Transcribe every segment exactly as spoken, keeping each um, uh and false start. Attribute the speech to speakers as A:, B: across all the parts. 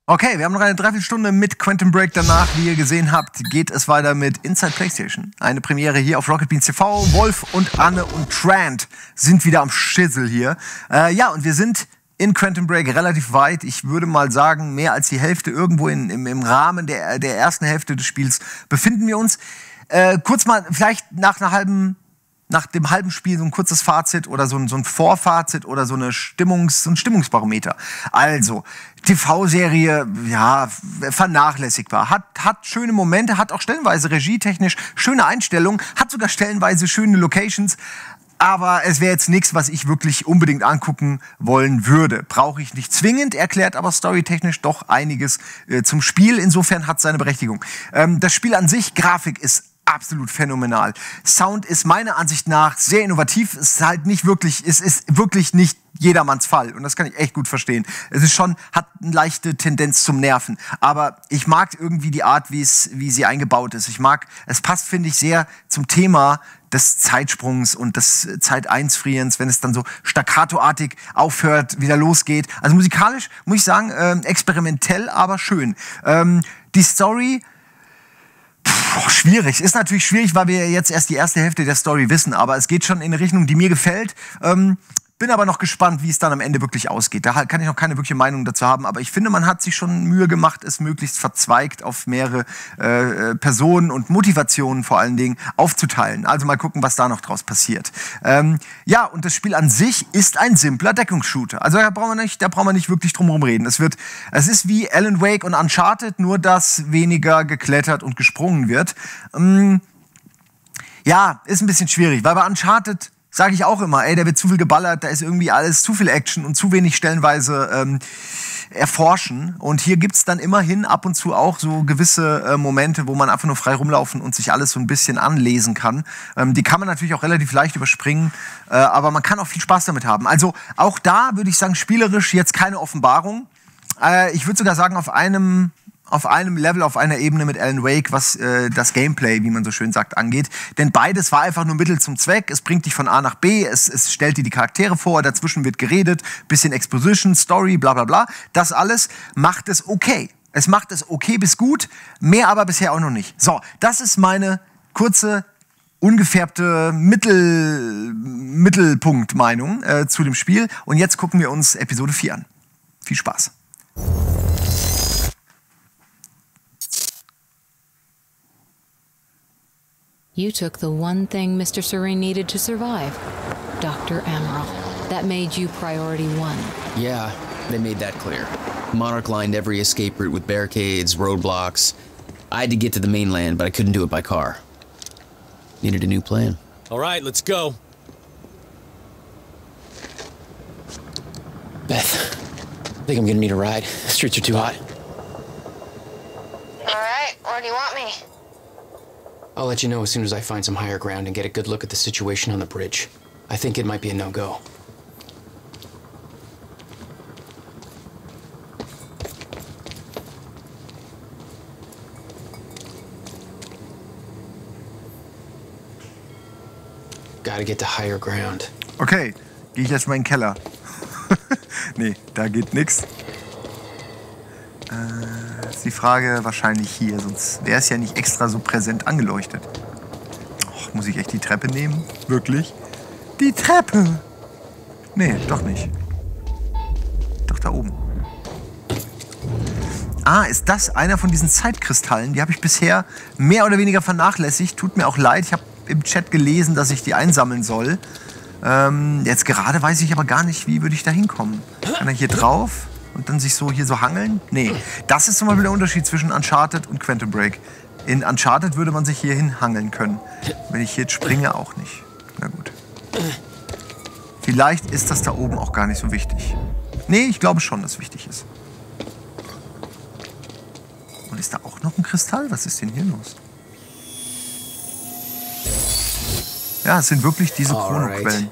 A: Okay, wir haben noch eine Dreiviertelstunde mit Quantum Break. Danach, wie ihr gesehen habt, geht es weiter mit Inside PlayStation. Eine Premiere hier auf Rocket Beans T V. Wolf und Anne und Trant sind wieder am Schissel hier. Äh, ja, und wir sind in Quantum Break relativ weit. Ich würde mal sagen, mehr als die Hälfte irgendwo in, im, im Rahmen der, der ersten Hälfte des Spiels befinden wir uns. Äh, kurz mal, vielleicht nach einer halben... nach dem halben Spiel so ein kurzes Fazit oder so ein, so ein Vorfazit oder so, eine Stimmungs-, so ein Stimmungsbarometer. Also, T V-Serie, ja, vernachlässigbar. Hat, hat schöne Momente, hat auch stellenweise regietechnisch schöne Einstellungen, hat sogar stellenweise schöne Locations. Aber es wäre jetzt nichts, was ich wirklich unbedingt angucken wollen würde. Brauche ich nicht zwingend, erklärt aber storytechnisch doch einiges äh, zum Spiel. Insofern hat es seine Berechtigung. Ähm, das Spiel an sich, Grafik ist absolut phänomenal. Sound ist meiner Ansicht nach sehr innovativ. Es ist halt nicht wirklich, es ist wirklich nicht jedermanns Fall. Und das kann ich echt gut verstehen. Es ist schon, hat eine leichte Tendenz zum Nerven. Aber ich mag irgendwie die Art, wie es, wie sie eingebaut ist. Ich mag, es passt, finde ich, sehr zum Thema des Zeitsprungs und des Zeiteinsfrierens, wenn es dann so staccatoartig aufhört, wieder losgeht. Also musikalisch, muss ich sagen, äh, experimentell, aber schön. Ähm, die Story, Puh, schwierig. Ist natürlich schwierig, weil wir jetzt erst die erste Hälfte der Story wissen. Aber es geht schon in eine Richtung, die mir gefällt. Ähm, bin aber noch gespannt, wie es dann am Ende wirklich ausgeht. Da kann ich noch keine wirkliche Meinung dazu haben. Aber ich finde, man hat sich schon Mühe gemacht, es möglichst verzweigt auf mehrere äh, Personen und Motivationen vor allen Dingen aufzuteilen. Also mal gucken, was da noch draus passiert. Ähm, ja, und das Spiel an sich ist ein simpler Deckungsshooter. Also da brauchen wir nicht, da brauchen wir nicht wirklich drum herum reden. Es wird, es ist wie Alan Wake und Uncharted, nur dass weniger geklettert und gesprungen wird. Ähm, ja, ist ein bisschen schwierig, weil bei Uncharted sage ich auch immer, ey, da wird zu viel geballert, da ist irgendwie alles zu viel Action und zu wenig stellenweise ähm, erforschen. Und hier gibt's dann immerhin ab und zu auch so gewisse äh, Momente, wo man einfach nur frei rumlaufen und sich alles so ein bisschen anlesen kann. Ähm, die kann man natürlich auch relativ leicht überspringen, äh, aber man kann auch viel Spaß damit haben. Also auch da würde ich sagen, spielerisch jetzt keine Offenbarung. Äh, ich würde sogar sagen, auf einem... auf einem Level, auf einer Ebene mit Alan Wake, was äh, das Gameplay, wie man so schön sagt, angeht. Denn beides war einfach nur Mittel zum Zweck. Es bringt dich von A nach B, es, es stellt dir die Charaktere vor, dazwischen wird geredet, bisschen Exposition, Story, bla bla bla. Das alles macht es okay. Es macht es okay bis gut, mehr aber bisher auch noch nicht. So, das ist meine kurze, ungefärbte Mittel, Mittelpunkt-Meinung äh, zu dem Spiel. Und jetzt gucken wir uns Episode vier an. Viel Spaß.
B: You took the one thing Mister Serene needed to survive, Doctor Amaral. That made you priority one.
C: Yeah, they made that clear. Monarch lined every escape route with barricades, roadblocks. I had to get to the mainland, but I couldn't do it by car. Needed a new plan.
D: All right, let's go.
E: Beth, I think I'm gonna need a ride. The streets are too hot.
F: All right, where do you want me?
E: I'll let you know as soon as I find some higher ground and get a good look at the situation on the bridge. I think it might be a no-go. Gotta get to higher ground.
A: Okay, gehe ich jetzt mal in den Keller. Nee, da geht nix. Äh, ist die Frage wahrscheinlich hier, sonst wäre es ja nicht extra so präsent angeleuchtet. Och, muss ich echt die Treppe nehmen? Wirklich? Die Treppe! Nee, doch nicht. Doch da oben. Ah, ist das einer von diesen Zeitkristallen? Die habe ich bisher mehr oder weniger vernachlässigt. Tut mir auch leid, ich habe im Chat gelesen, dass ich die einsammeln soll. Ähm, jetzt gerade weiß ich aber gar nicht, wie würde ich da hinkommen. Kann er hier drauf und dann sich so hier so hangeln? Nee, das ist zum Beispiel der Unterschied zwischen Uncharted und Quantum Break. In Uncharted würde man sich hier hinhangeln können. Wenn ich hier jetzt springe, auch nicht. Na gut. Vielleicht ist das da oben auch gar nicht so wichtig. Nee, ich glaube schon, dass es wichtig ist. Und ist da auch noch ein Kristall? Was ist denn hier los? Ja, es sind wirklich diese Chronoquellen.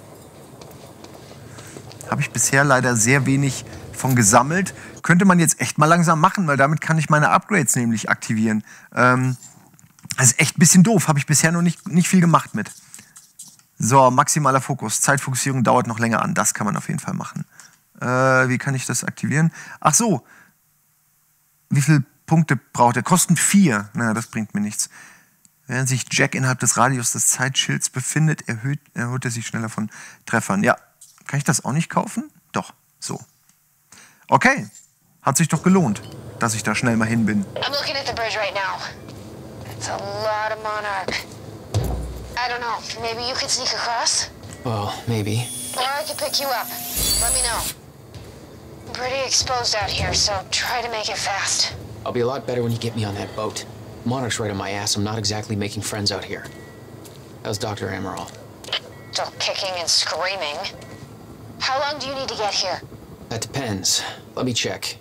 A: Habe ich bisher leider sehr wenig von gesammelt. Könnte man jetzt echt mal langsam machen, weil damit kann ich meine Upgrades nämlich aktivieren. Ähm, das ist echt ein bisschen doof. Habe ich bisher noch nicht, nicht viel gemacht mit. So, maximaler Fokus. Zeitfokussierung dauert noch länger an. Das kann man auf jeden Fall machen. Äh, wie kann ich das aktivieren? Ach so. Wie viele Punkte braucht er? Kosten vier. Na, das bringt mir nichts. Während sich Jack innerhalb des Radius des Zeitschilds befindet, erhöht, erholt er sich schneller von Treffern. Ja, kann ich das auch nicht kaufen? Doch, so. Okay, hat sich doch gelohnt, dass ich da schnell mal hin bin.
D: I'm looking at the bridge right now. It's a lot of Monarch. I don't know, maybe you could sneak across?
E: Well, maybe.
D: Or I could pick you up. Let me know. I'm pretty exposed out here, so try to make it fast.
E: I'll be a lot better when you get me on that boat. Monarch's right on my ass. I'm not exactly making friends out here. How's Doctor Amaral?
D: Still kicking and screaming. How long do you need to get here?
E: That depends. Let me check.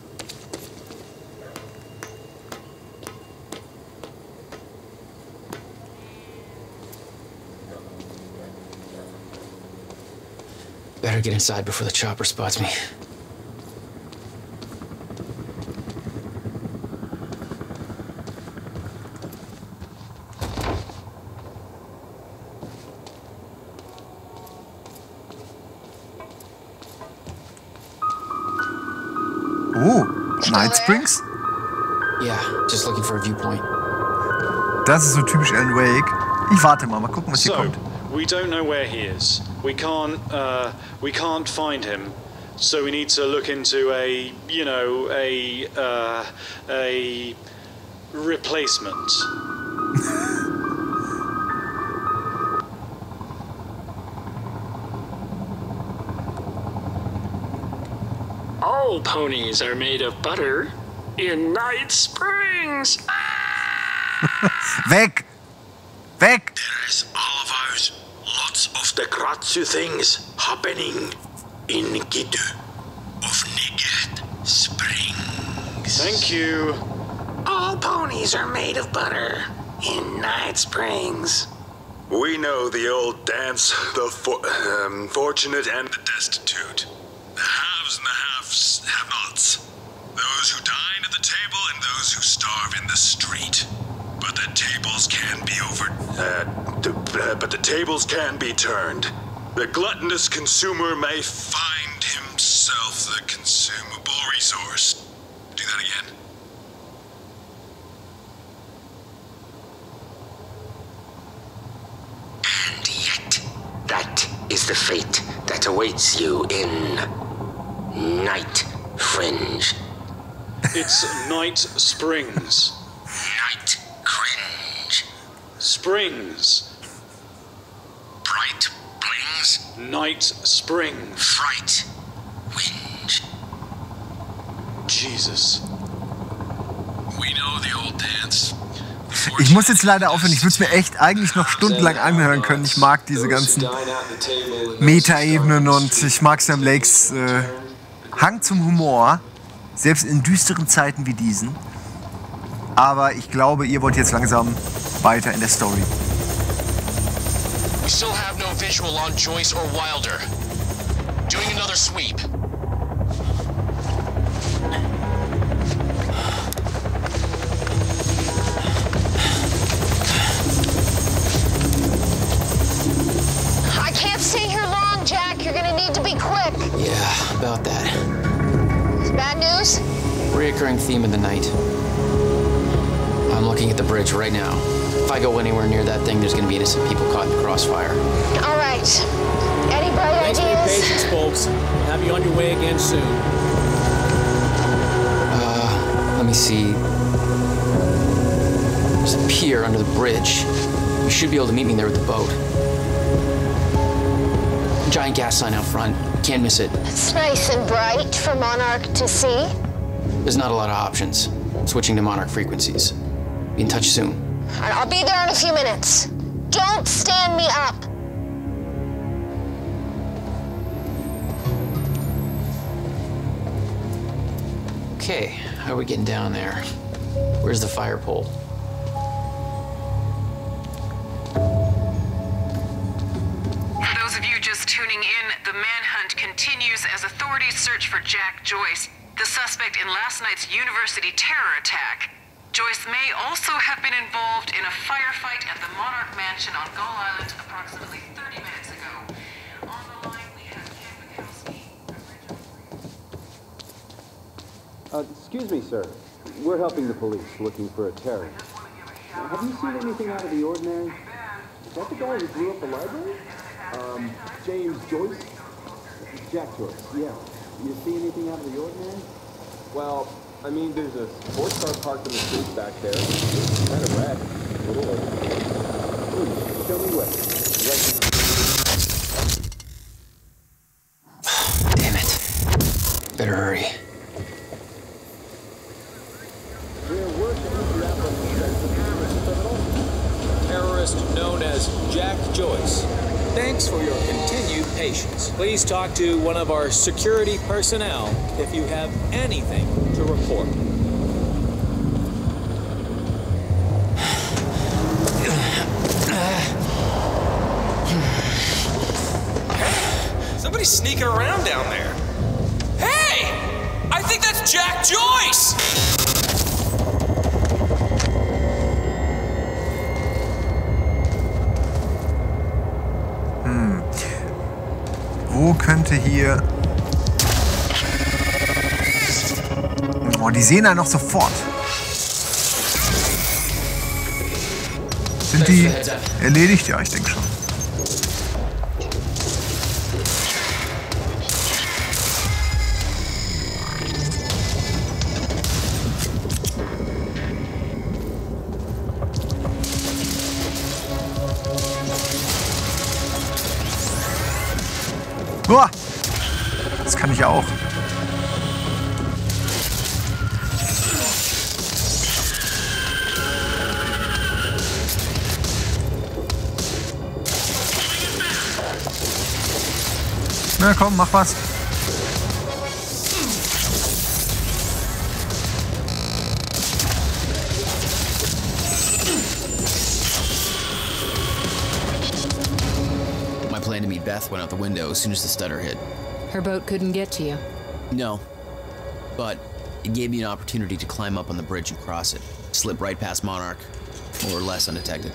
E: Better get inside before the chopper spots me.
A: Oh, Night Springs?
E: Yeah, just looking for a viewpoint.
A: Das ist so typisch Alan Wake. Ich warte mal, mal gucken, was hier
F: So,
A: kommt.
F: we don't know where he is. We can't, uh, we can't find him. So we need to look into a, you know, a, uh, a replacement.
G: All ponies are made of butter in Night Springs.
A: Weg! Weg!
H: There is all of ours. Lots of the Kratzu things happening in Gitu of Night Springs.
F: Thank you.
G: All ponies are made of butter in Night Springs.
H: We know the old dance, the for um, fortunate and the destitute. The haves and the haves have-nots. Those who dine at the table and those who starve in the street. But the tables can be over... Uh, the, uh, but the tables can be turned. The gluttonous consumer may find himself the consumable resource. Do that again.
G: And yet, that is the fate that awaits you in Night Fringe.
F: It's Night Springs.
G: Night Cringe.
F: Springs.
G: Bright Blings.
F: Night Springs.
G: Fright. Winge.
F: Jesus.
H: We know the old dance.
A: Ich muss jetzt leider aufhören. Ich würde es mir echt eigentlich noch stundenlang anhören können. Ich mag diese ganzen Meta-Ebenen und ich mag Sam Lakes äh, Hang zum Humor, selbst in düsteren Zeiten wie diesen. Aber ich glaube, ihr wollt jetzt langsam weiter in der Story.
I: We still have no visual on Joyce or Wilder. Doing another sweep.
D: I can't stay here long, Jack. You're gonna need to be quick.
E: Yeah, about that.
D: Bad news?
E: Reoccurring theme of the night. I'm looking at the bridge right now. If I go anywhere near that thing, there's gonna be innocent people caught in the crossfire.
D: All right. Any bright
J: Thanks for your
D: ideas?
J: patience, folks. We'll have you on your way again soon.
E: Uh, let me see. There's a pier under the bridge. You should be able to meet me there with the boat. Giant gas sign out front. Can't miss it.
D: It's nice and bright for Monarch to see.
E: There's not a lot of options. Switching to Monarch frequencies. Be in touch soon.
D: All right, I'll be there in a few minutes. Don't stand me up.
E: Okay, how are we getting down there? Where's the fire pole?
K: For those of you just tuning in, the manhunt continues as authorities search for Jack Joyce, the suspect in last night's university terror attack. Joyce may also have been involved in a firefight at the Monarch Mansion on Gull Island approximately thirty minutes ago. On the line, we have Ken Bukowski.
L: Uh, excuse me, sir. we're helping the police looking for a terrorist. Have you seen anything out of the ordinary? Is that the guy who blew up the library? Um, James Joyce? Jack Joyce, yeah. You see anything out of the ordinary? Well, I mean, there's a sports car parked in the street back there. It's kind of rad. A little over. Please, show me where. Right.
E: Damn it. Better hurry.
J: Terrorist known as Jack Joyce. Thanks for your continued patience. Please talk to one of our security personnel if you have anything to report.
I: Somebody's sneaking around down there. Hey! I think that's Jack Joyce!
A: Hm. Wo könnte hier... Oh, die sehen einen noch sofort. Sind die erledigt? Ja, ich denke schon. Boah, das kann ich ja auch. Na komm, mach was.
C: My plan to meet Beth went out the window as soon as the stutter hit.
B: Her boat couldn't get to you.
C: No, but it gave me an opportunity to climb up on the bridge and cross it. Slip right past Monarch, more or less undetected.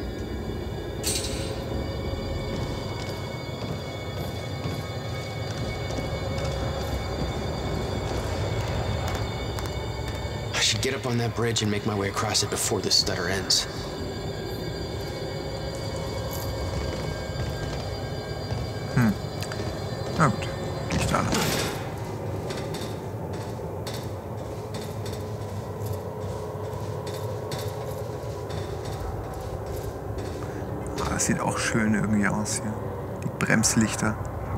E: I should get up on that bridge and make my way across it before this stutter ends.
A: Hm. Na gut, gehe ich da lang. Ah, das sieht auch schön irgendwie aus hier. Die Bremslichter.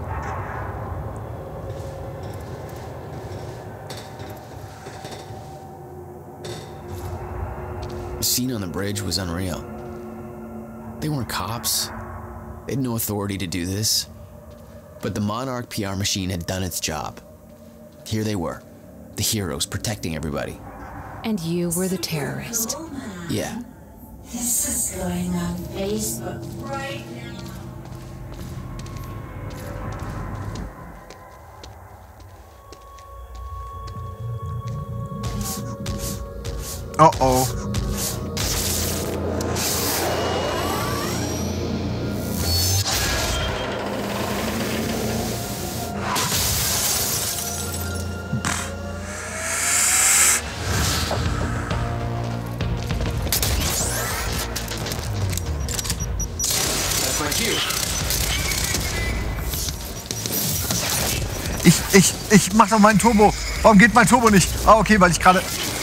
C: The scene on the bridge was unreal. They weren't cops. They had no authority to do this. But the Monarch P R machine had done its job. Here they were, the heroes protecting everybody.
B: And you were the terrorist.
C: Yeah.
M: This is going on Facebook right now.
A: Uh-oh. Ich, ich, ich mach doch meinen Turbo. Warum geht mein Turbo nicht? Ah, okay, weil ich gerade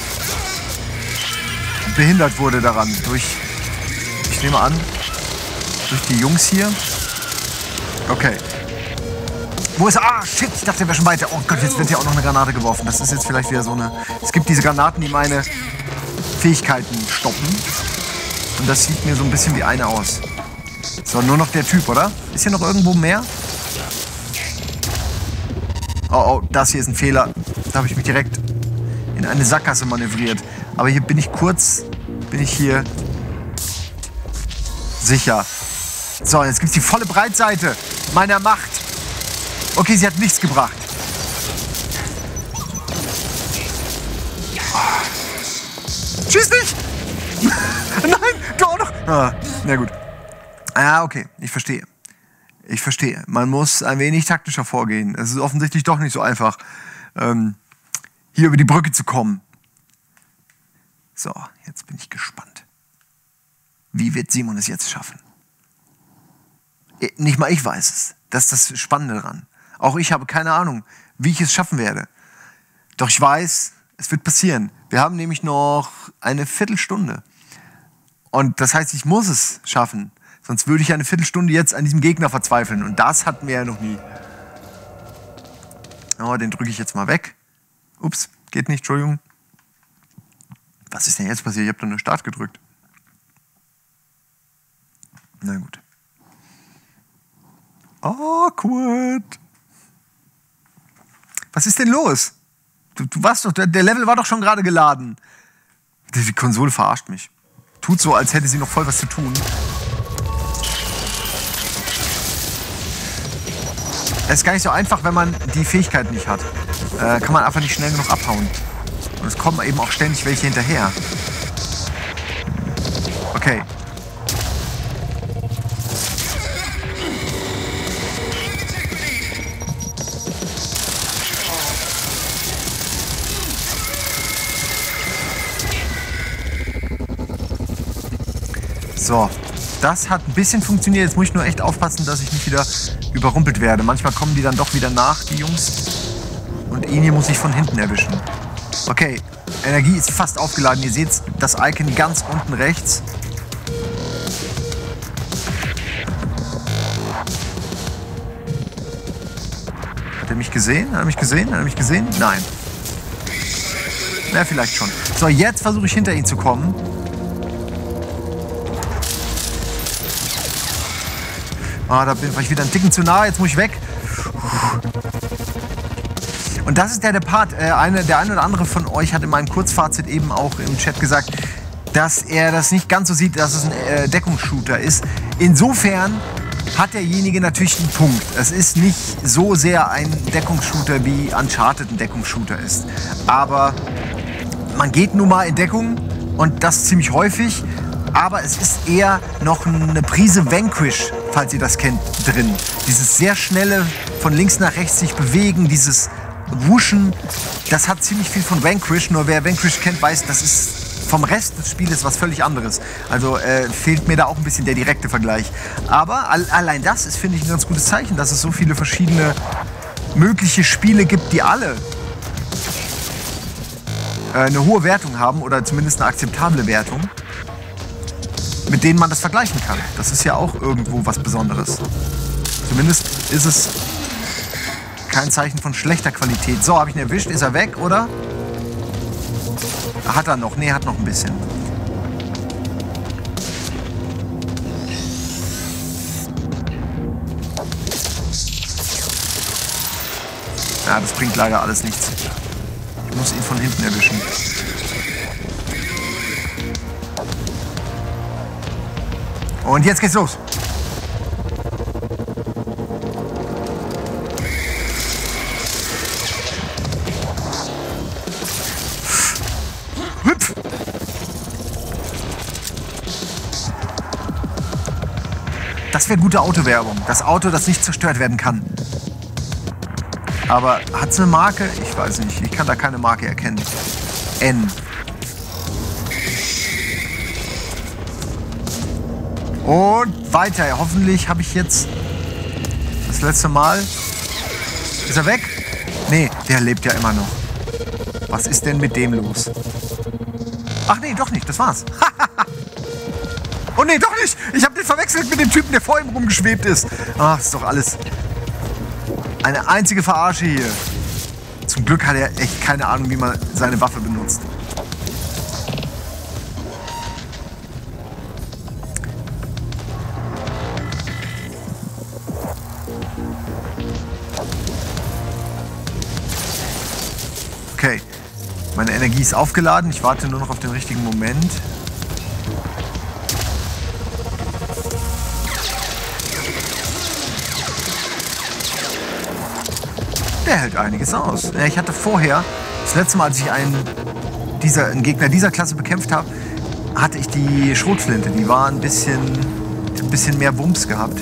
A: behindert wurde daran. Durch, ich nehme an, durch die Jungs hier. Okay. Wo ist er? Ah, shit, ich dachte, er wäre schon weiter. Oh Gott, jetzt wird hier auch noch eine Granate geworfen. Das ist jetzt vielleicht wieder so eine... Es gibt diese Granaten, die meine Fähigkeiten stoppen. Und das sieht mir so ein bisschen wie eine aus. So, nur noch der Typ, oder? Ist hier noch irgendwo mehr? Oh, oh, das hier ist ein Fehler. Da habe ich mich direkt in eine Sackgasse manövriert. Aber hier bin ich kurz, bin ich hier sicher. So, jetzt gibt es die volle Breitseite meiner Macht. Okay, sie hat nichts gebracht. Schieß nicht! Nein, du auch noch! Ah, na gut. Ah, okay, ich verstehe. Ich verstehe. Man muss ein wenig taktischer vorgehen. Es ist offensichtlich doch nicht so einfach, ähm, hier über die Brücke zu kommen. So, jetzt bin ich gespannt. Wie wird Simon es jetzt schaffen? Nicht mal ich weiß es. Das ist das Spannende daran. Auch ich habe keine Ahnung, wie ich es schaffen werde. Doch ich weiß, es wird passieren. Wir haben nämlich noch eine Viertelstunde. Und das heißt, ich muss es schaffen. Sonst würde ich eine Viertelstunde jetzt an diesem Gegner verzweifeln. Und das hatten wir ja noch nie. Oh, den drücke ich jetzt mal weg. Ups, geht nicht, Entschuldigung. Was ist denn jetzt passiert? Ich habe doch nur Start gedrückt. Na gut. Awkward. Was ist denn los? Du, du warst doch, der, der Level war doch schon gerade geladen. Die, die Konsole verarscht mich. Tut so, als hätte sie noch voll was zu tun. Es ist gar nicht so einfach, wenn man die Fähigkeit nicht hat. Äh, kann man einfach nicht schnell genug abhauen. Und es kommen eben auch ständig welche hinterher. Okay. So, das hat ein bisschen funktioniert. Jetzt muss ich nur echt aufpassen, dass ich nicht wieder überrumpelt werde. Manchmal kommen die dann doch wieder nach, die Jungs. Und ihn hier muss ich von hinten erwischen. Okay, Energie ist fast aufgeladen. Ihr seht das Icon ganz unten rechts. Hat er mich gesehen? Hat er mich gesehen? Hat er mich gesehen? Nein. Na, vielleicht schon. So, jetzt versuche ich hinter ihn zu kommen. Ah, da bin ich wieder ein Ticken zu nah. Jetzt muss ich weg. Und das ist der, der Part. Äh, eine, der eine oder andere von euch hat in meinem Kurzfazit eben auch im Chat gesagt, dass er das nicht ganz so sieht, dass es ein äh, Deckungsshooter ist. Insofern hat derjenige natürlich einen Punkt. Es ist nicht so sehr ein Deckungsshooter, wie Uncharted ein Deckungsshooter ist. Aber man geht nun mal in Deckung und das ziemlich häufig. Aber es ist eher noch eine Prise Vanquish, falls ihr das kennt, drin. Dieses sehr schnelle von links nach rechts sich bewegen, dieses Wuschen, das hat ziemlich viel von Vanquish. Nur wer Vanquish kennt, weiß, das ist vom Rest des Spieles was völlig anderes. Also äh, fehlt mir da auch ein bisschen der direkte Vergleich. Aber all, allein das ist, finde ich, ein ganz gutes Zeichen, dass es so viele verschiedene mögliche Spiele gibt, die alle äh, eine hohe Wertung haben oder zumindest eine akzeptable Wertung, mit denen man das vergleichen kann. Das ist ja auch irgendwo was Besonderes. Zumindest ist es kein Zeichen von schlechter Qualität. So, habe ich ihn erwischt? Ist er weg, oder? Hat er noch? Nee, hat noch ein bisschen. Ja, das bringt leider alles nichts. Ich muss ihn von hinten erwischen. Und jetzt geht's los. Hüpf. Das wäre gute Autowerbung. Das Auto, das nicht zerstört werden kann. Aber hat es eine Marke? Ich weiß nicht. Ich kann da keine Marke erkennen. N. Und weiter. Hoffentlich habe ich jetzt das letzte Mal. Ist er weg? Nee, der lebt ja immer noch. Was ist denn mit dem los? Ach nee, doch nicht. Das war's. Oh nee, doch nicht. Ich habe den verwechselt mit dem Typen, der vor ihm rumgeschwebt ist. Ach, ist doch alles eine einzige Verarsche hier. Zum Glück hat er echt keine Ahnung, wie man seine Waffe benutzt. Okay, meine Energie ist aufgeladen. Ich warte nur noch auf den richtigen Moment. Der hält einiges aus. Ich hatte vorher, das letzte Mal, als ich einen, dieser, einen Gegner dieser Klasse bekämpft habe, hatte ich die Schrotflinte. Die war ein bisschen, ein bisschen mehr Wumms gehabt.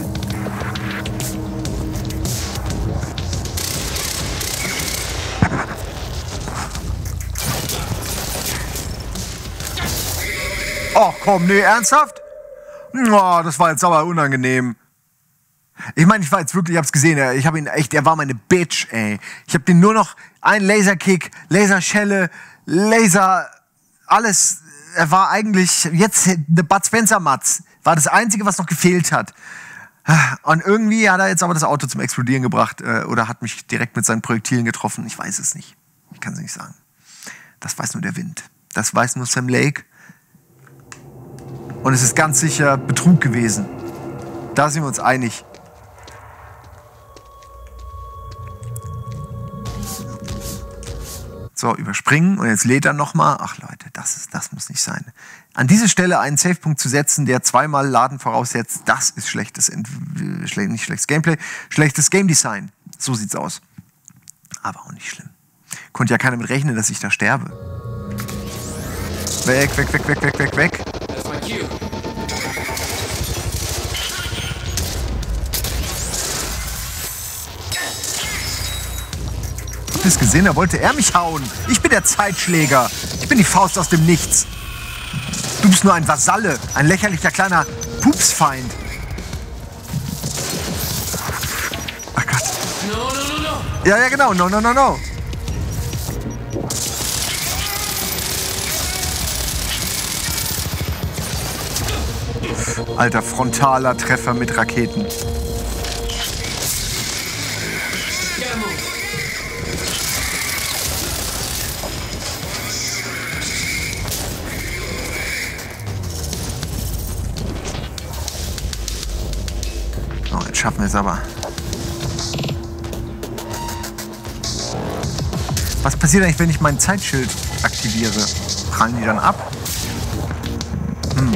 A: Oh, komm, nee, ernsthaft? Oh, das war jetzt aber unangenehm. Ich meine, ich war jetzt wirklich, ich hab's gesehen, ich habe ihn echt, er war meine Bitch, ey. Ich habe den nur noch einen Laserkick, Laserschelle, Laser, alles. Er war eigentlich jetzt eine Bud Spencer-Matz. War das Einzige, was noch gefehlt hat. Und irgendwie hat er jetzt aber das Auto zum Explodieren gebracht äh, oder hat mich direkt mit seinen Projektilen getroffen. Ich weiß es nicht. Ich kann es nicht sagen. Das weiß nur der Wind. Das weiß nur Sam Lake. Und es ist ganz sicher Betrug gewesen. Da sind wir uns einig. So, überspringen und jetzt lädt er nochmal. Ach Leute, das, ist, das muss nicht sein. An diese Stelle einen Safe-Punkt zu setzen, der zweimal Laden voraussetzt, das ist schlechtes, nicht schlechtes Gameplay, schlechtes Game Design. So sieht's aus. Aber auch nicht schlimm. Konnte ja keiner mit rechnen, dass ich da sterbe. Weg, weg, weg, weg, weg, weg, weg.
E: That's my cue.
A: Habt ihr es gesehen? Da wollte er mich hauen. Ich bin der Zeitschläger. Ich bin die Faust aus dem Nichts. Du bist nur ein Vasalle. Ein lächerlicher kleiner Pupsfeind. Ach Gott.
E: No, no, no, no.
A: Ja, ja, genau. No, no, no, no. Alter, frontaler Treffer mit Raketen. Oh, jetzt schaffen wir es aber. Was passiert eigentlich, wenn ich mein Zeitschild aktiviere? Prallen die dann ab? Hm.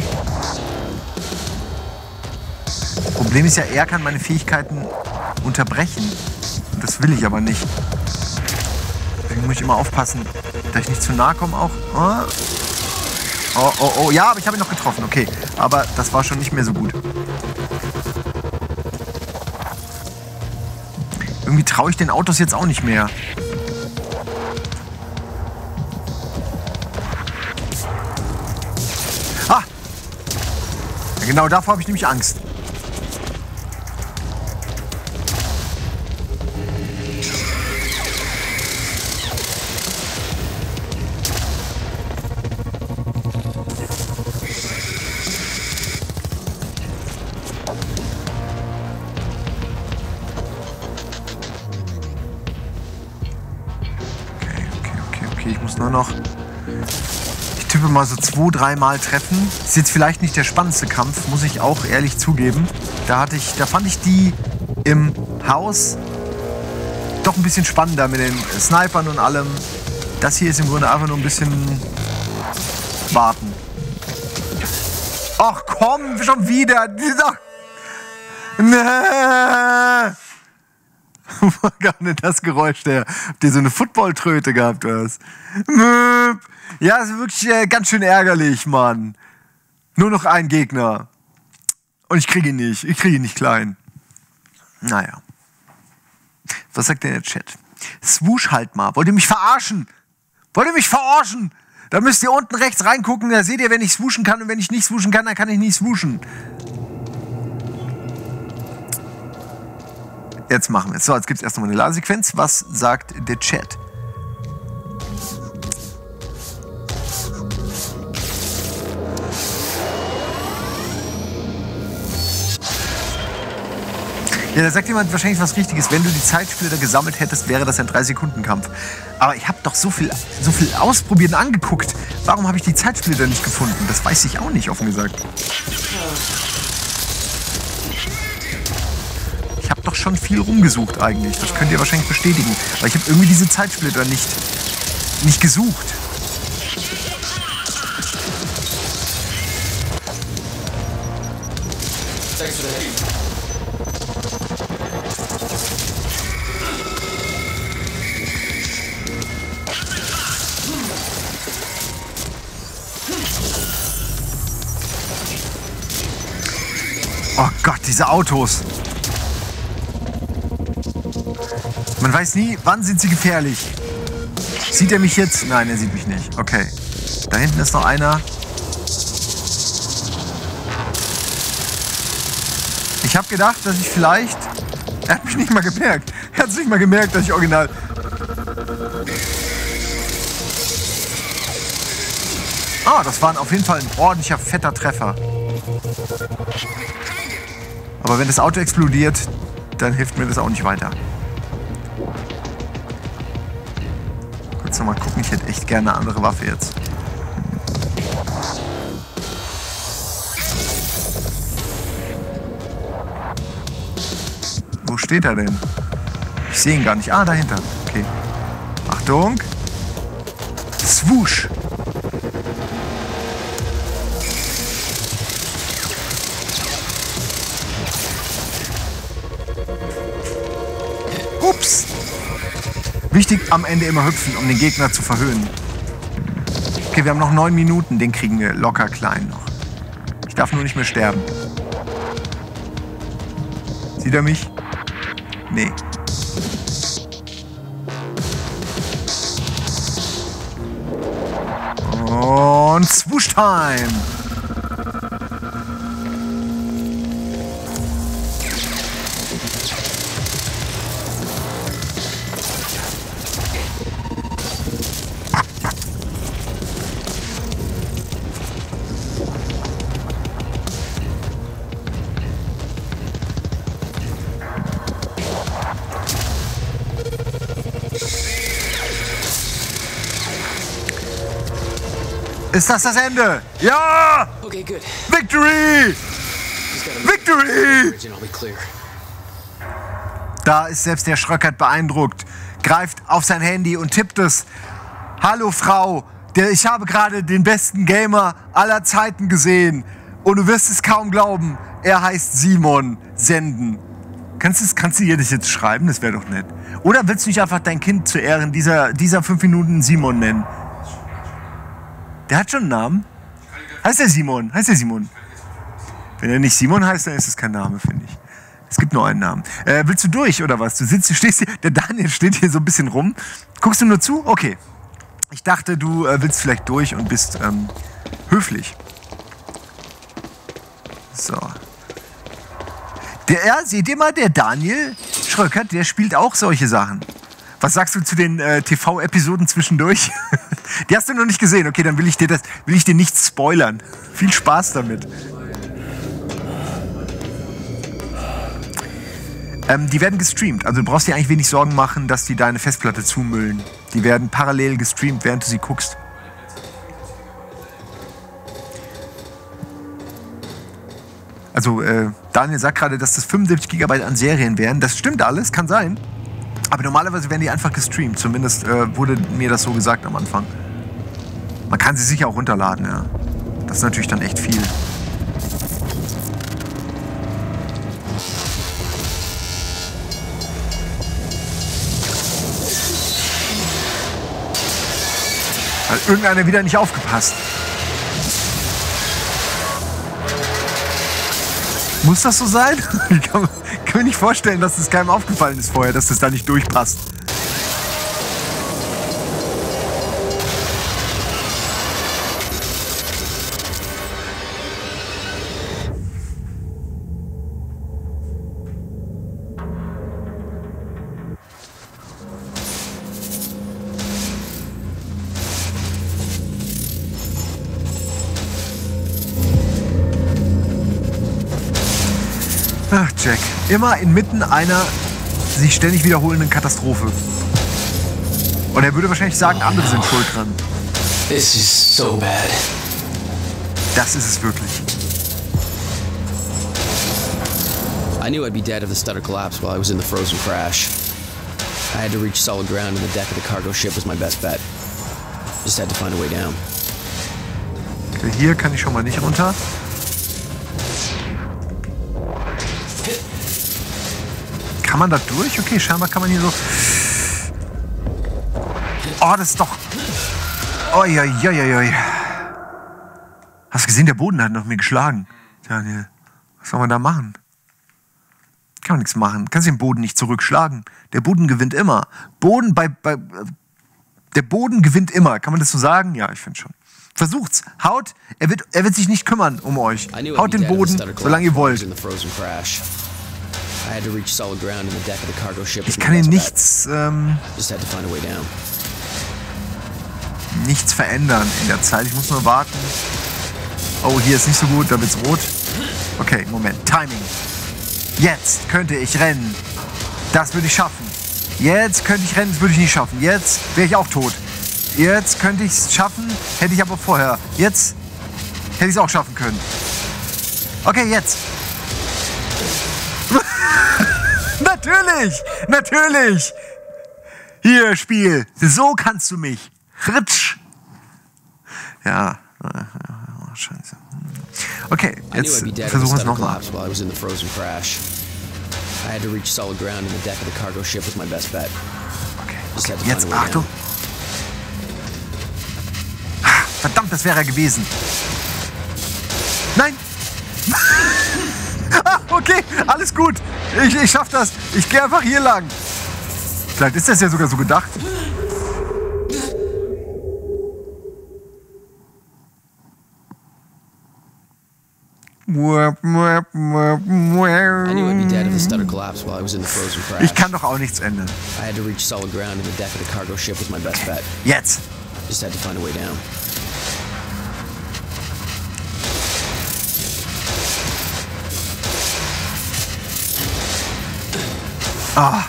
A: Problem ist ja, er kann meine Fähigkeiten unterbrechen. Und das will ich aber nicht. Deswegen muss ich immer aufpassen, dass ich nicht zu nahe komme auch. Oh, oh, oh, oh. Ja, aber ich habe ihn noch getroffen. Okay, aber das war schon nicht mehr so gut. Irgendwie traue ich den Autos jetzt auch nicht mehr. Ah! Ja, genau davor habe ich nämlich Angst. Nur noch. Ich tippe mal so zwei, dreimal treffen. Ist jetzt vielleicht nicht der spannendste Kampf, muss ich auch ehrlich zugeben. Da hatte ich, da fand ich die im Haus doch ein bisschen spannender mit den Snipern und allem. Das hier ist im Grunde einfach nur ein bisschen warten. Ach komm, schon wieder. Nee. War gar nicht das Geräusch, der, habt ihr so eine Football-Tröte gehabt, was? Ja, ist wirklich äh, ganz schön ärgerlich, Mann. Nur noch ein Gegner. Und ich kriege ihn nicht. Ich kriege ihn nicht klein. Naja. Was sagt denn der Chat? Swoosh halt mal. Wollt ihr mich verarschen? Wollt ihr mich verarschen? Da müsst ihr unten rechts reingucken. Da seht ihr, wenn ich swooshen kann. Und wenn ich nicht swooshen kann, dann kann ich nicht swooshen. Jetzt machen wir es. So, jetzt gibt es erst noch mal eine Ladesequenz. Was sagt der Chat? Ja, da sagt jemand wahrscheinlich was Richtiges. Wenn du die Zeitsplitter gesammelt hättest, wäre das ein drei Sekunden Kampf. Aber ich habe doch so viel, so viel ausprobiert und angeguckt. Warum habe ich die Zeitsplitter nicht gefunden? Das weiß ich auch nicht, offen gesagt. Ich habe doch schon viel rumgesucht eigentlich. Das könnt ihr wahrscheinlich bestätigen. Aber ich habe irgendwie diese Zeitsplitter nicht, nicht gesucht. Oh Gott, diese Autos. Man weiß nie, wann sind sie gefährlich. Sieht er mich jetzt? Nein, er sieht mich nicht. Okay. Da hinten ist noch einer. Ich habe gedacht, dass ich vielleicht... Er hat mich nicht mal gemerkt. Er hat es nicht mal gemerkt, dass ich original... Ah, das war auf jeden Fall ein ordentlicher, fetter Treffer. Aber wenn das Auto explodiert, dann hilft mir das auch nicht weiter. Kurz noch mal gucken, ich hätte echt gerne eine andere Waffe jetzt. Wo steht er denn? Ich sehe ihn gar nicht. Ah, dahinter. Okay. Achtung. Swoosh. Ups. Wichtig, am Ende immer hüpfen, um den Gegner zu verhöhnen. Okay, wir haben noch neun Minuten. Den kriegen wir locker klein noch. Ich darf nur nicht mehr sterben. Sieht er mich? Nee. Und Swoosh Time! Ist das das Ende? Ja!
C: Okay, good.
A: Victory! Victory! Da ist selbst der Schröckert beeindruckt, greift auf sein Handy und tippt es. Hallo Frau, der, ich habe gerade den besten Gamer aller Zeiten gesehen. Und du wirst es kaum glauben, er heißt Simon. Senden. Kannst du, kannst du ihr das jetzt schreiben? Das wäre doch nett. Oder willst du nicht einfach dein Kind zu Ehren dieser, dieser fünf Minuten Simon nennen? Der hat schon einen Namen. Heißt der Simon? Heißt der Simon? Wenn er nicht Simon heißt, dann ist es kein Name, finde ich. Es gibt nur einen Namen. Äh, willst du durch oder was? Du sitzt, du stehst hier, der Daniel steht hier so ein bisschen rum. Guckst du nur zu? Okay. Ich dachte, du äh, willst vielleicht durch und bist ähm, höflich. So. Der, ja, seht ihr mal, der Daniel Schröckert, der spielt auch solche Sachen. Was sagst du zu den äh, T V-Episoden zwischendurch? Die hast du noch nicht gesehen. Okay, dann will ich dir das, will ich dir nichts spoilern. Viel Spaß damit. Ähm, die werden gestreamt. Also du brauchst dir eigentlich wenig Sorgen machen, dass die deine Festplatte zumüllen. Die werden parallel gestreamt, während du sie guckst. Also äh, Daniel sagt gerade, dass das fünfundsiebzig Gigabyte an Serien wären. Das stimmt alles, kann sein. Aber normalerweise werden die einfach gestreamt. Zumindest äh, wurde mir das so gesagt am Anfang. Man kann sie sicher auch runterladen, ja. Das ist natürlich dann echt viel. Hat irgendeiner wieder nicht aufgepasst. Muss das so sein? Ich kann, kann mir nicht vorstellen, dass es keinem aufgefallen ist vorher, dass das da nicht durchpasst. Ach, Jack. Immer inmitten einer sich ständig wiederholenden Katastrophe. Und er würde wahrscheinlich sagen, andere sind schuld dran.
C: This is so bad.
A: Das ist es wirklich.
C: I knew I'd be dead if the stutter collapsed while I was in the frozen crash. I had to reach solid ground and the deck of the cargo ship was my best bet. Just had to find a way down.
A: Okay, hier kann ich schon mal nicht runter. Kann man da durch? Okay, scheinbar kann man hier so... Oh, das ist doch... Oi, oi, oi, oi. Hast du gesehen, der Boden hat nach mir geschlagen. Daniel, was soll man da machen? Kann man nichts machen. Kannst den Boden nicht zurückschlagen. Der Boden gewinnt immer. Boden bei... bei der Boden gewinnt immer. Kann man das so sagen? Ja, ich finde schon. Versucht's. Haut. Er wird, er wird sich nicht kümmern um euch. Haut den Boden, solange ihr wollt.
C: I had to reach solid ground in the deck of the cargo ship.
A: Ich kann hier nichts, ähm,
C: Just had to find a way down.
A: nichts verändern in der Zeit. Ich muss nur warten. Oh, hier ist nicht so gut, da wird's rot. Okay, Moment. Timing. Jetzt könnte ich rennen. Das würde ich schaffen. Jetzt könnte ich rennen, das würde ich nicht schaffen. Jetzt wäre ich auch tot. Jetzt könnte ich es schaffen, hätte ich aber vorher. Jetzt hätte ich es auch schaffen können. Okay, jetzt. Natürlich, natürlich. Hier, Spiel. So kannst du mich. Ritsch. Ja. Scheiße. Okay, jetzt versuchen wir es nochmal.
C: I had to reach solid ground in the deck of the cargo ship was my best bet.
A: Okay, okay. Jetzt Achtung. Verdammt, das wäre er gewesen. Nein. Ah, okay, alles gut. Ich, ich schaff das. Ich gehe einfach hier lang. Vielleicht ist das ja sogar so gedacht. Ich kann doch auch nichts ändern. Jetzt.
C: Just had to find a way down.
A: Ah.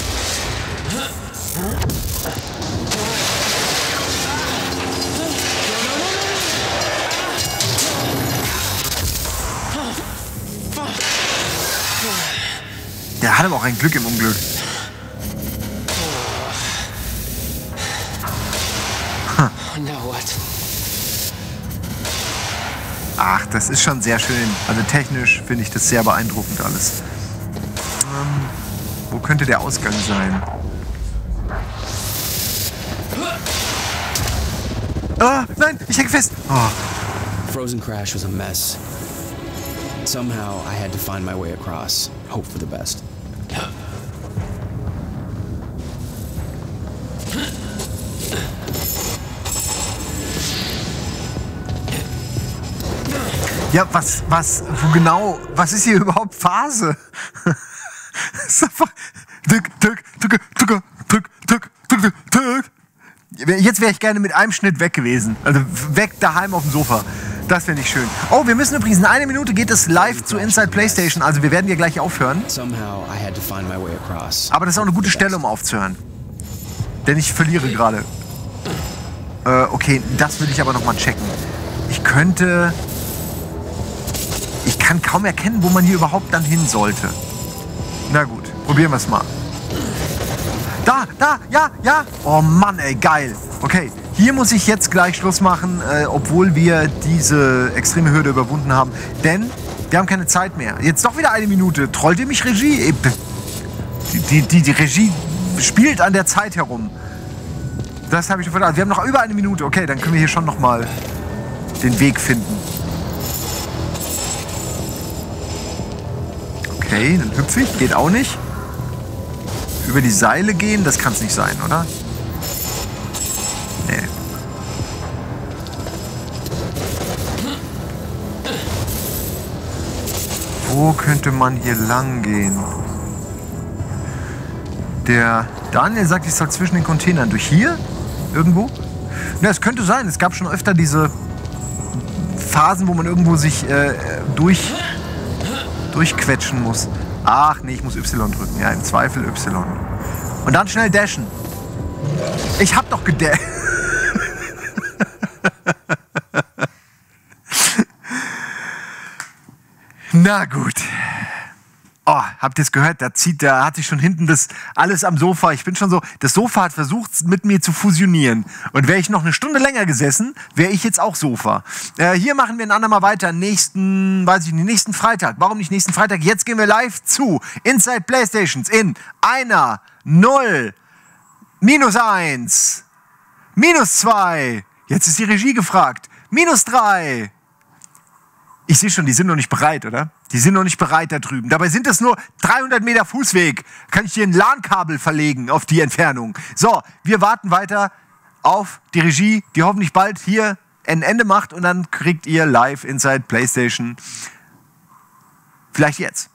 A: Der hat aber auch ein Glück im Unglück. Ach, das ist schon sehr schön. Also technisch finde ich das sehr beeindruckend alles. Ähm, wo könnte der Ausgang sein? Ah, nein, ich hänge fest. Oh.
C: Frozen crash was a mess. Somehow I had to find my way across. Hope for the best.
A: Ja, was, was, wo genau, was ist hier überhaupt Phase? Das ist einfach, tück, tück, tück, tück, tück, tück, tück, tück. Jetzt wäre ich gerne mit einem Schnitt weg gewesen. Also weg daheim auf dem Sofa. Das finde ich schön. Oh, wir müssen übrigens, in einer Minute geht es live zu Inside PlayStation. Also wir werden hier gleich aufhören. Aber das ist auch eine gute Stelle, um aufzuhören. Denn ich verliere gerade. Äh, okay, das will ich aber nochmal checken. Ich könnte... Ich kann kaum erkennen, wo man hier überhaupt dann hin sollte. Na gut, probieren wir es mal. Da, da, ja, ja. Oh Mann, ey, geil. Okay, hier muss ich jetzt gleich Schluss machen, äh, obwohl wir diese extreme Hürde überwunden haben. Denn wir haben keine Zeit mehr. Jetzt doch wieder eine Minute. Trollt ihr mich, Regie? Die, die, die, die Regie spielt an der Zeit herum. Das habe ich schon verstanden. Wir haben noch über eine Minute. Okay, dann können wir hier schon noch mal den Weg finden. Okay, dann hüpfe ich. Geht auch nicht. Über die Seile gehen, das kann es nicht sein, oder? Nee. Wo könnte man hier lang gehen? Der Daniel sagt, ich soll zwischen den Containern. Durch hier? Irgendwo? Ja, es könnte sein. Es gab schon öfter diese Phasen, wo man irgendwo sich äh, durch... durchquetschen muss. Ach nee, ich muss Y drücken. Ja, im Zweifel Y. Und dann schnell dashen. Ich hab doch gedasht. Na gut. Oh, habt ihr es gehört? Da zieht, da hat sich schon hinten das alles am Sofa. Ich bin schon so, das Sofa hat versucht, mit mir zu fusionieren. Und wäre ich noch eine Stunde länger gesessen, wäre ich jetzt auch Sofa. Äh, hier machen wir ein andermal weiter. Nächsten, weiß ich nicht, nächsten Freitag. Warum nicht nächsten Freitag? Jetzt gehen wir live zu Inside PlayStations in einer, null, minus eins, minus zwei. Jetzt ist die Regie gefragt. Minus drei. Ich sehe schon, die sind noch nicht bereit, oder? Die sind noch nicht bereit da drüben. Dabei sind es nur dreihundert Meter Fußweg. Kann ich hier ein LAN-Kabel verlegen auf die Entfernung. So, wir warten weiter auf die Regie, die hoffentlich bald hier ein Ende macht. Und dann kriegt ihr live Inside PlayStation. Vielleicht jetzt.